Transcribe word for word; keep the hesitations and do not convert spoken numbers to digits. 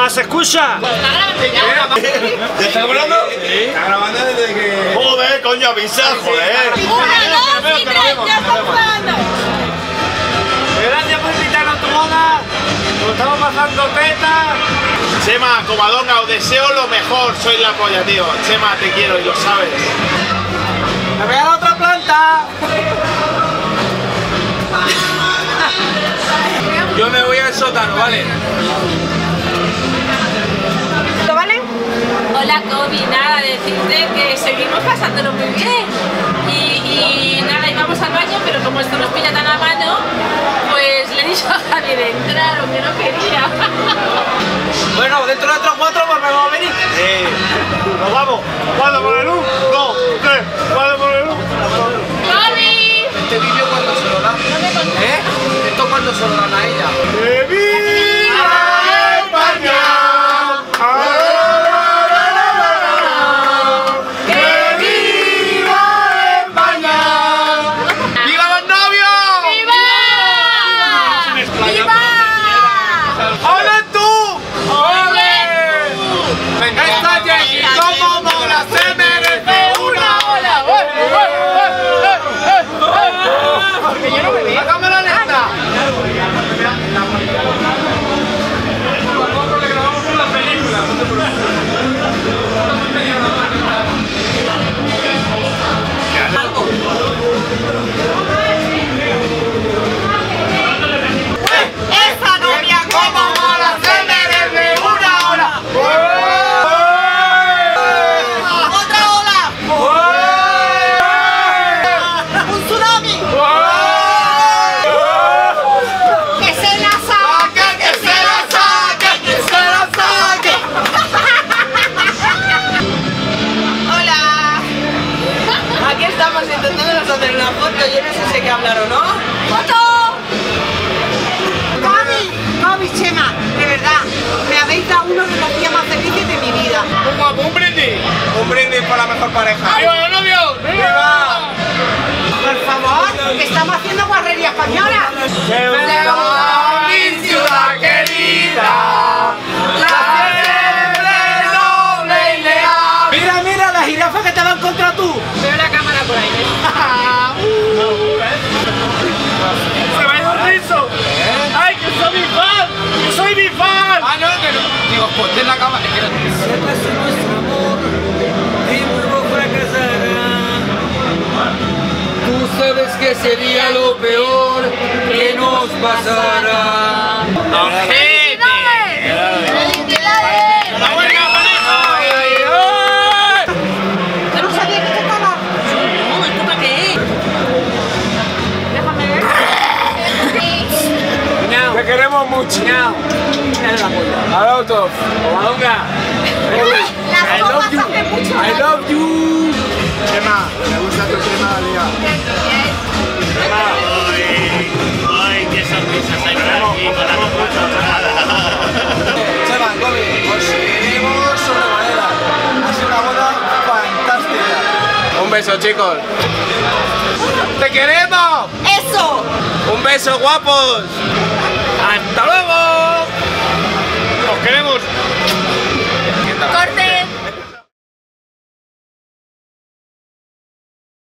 ¿Más se escucha? ¿Ya está grabando? Sí. Está grabando desde que... Joder, coño, avisa, joder. Una, dos y tres, ya está jugando. Gracias por invitarnos a tu boda. Nos estamos pasando teta. Chema, Covadonga, os deseo lo mejor. Sois la polla, tío. Chema, te quiero y lo sabes. ¡Me voy a la otra planta! Yo me voy al sótano, ¿vale? ¿Vale? Hola, Kobe, nada, decirte que seguimos pasándolo muy bien. Y, y nada, íbamos al baño, pero como esto nos pilla tan a mano, pues le he dicho a Javier de entrar, aunque no quería. Bueno, dentro de otros cuatro volvemos a venir. Eh. Nos vamos. ¿Cuándo por el uno? Dos, tres. ¿Cuándo por el uno? ¡Kobe! ¿Este vídeo cuándo se lo dan? ¿Eh? ¿Esto cuándo se lo dan a ella? ¡Que viva España! Un brindis por la mejor pareja. ¡Viva los novios! ¡Viva! Por favor, que estamos haciendo guarrería española. ¡Viva mi ciudad querida! ¡La fiebre noble y leal! Mira, mira, la jirafa que te va a encontrar tú. Veo la cámara por ahí. ¡Se me ha ido un rizo! ¡Ay, que soy mi fan! ¡Que soy mi fan! Ah, no, que no. Digo, ponte en la cámara. Tú sabes que sería lo peor que nos pasara. ¡Ojete! ¡La buena pareja! Yo no sabía que tocaba. No, ¿esto para qué? Déjame ver. Te queremos mucho. Dale la polla. A los dos. Covadonga. Las copas hacen mucho I daño. love you. Chema, me gusta tu crema de día. ¡Ay, qué sonrisas hay por aquí! Con la Chema, Kobe, os queremos sobremanera. Ha sido una boda fantástica. Un beso, chicos. ¡Te queremos! ¡Eso! ¡Un beso, guapos! ¡Hasta luego! ¡Os queremos!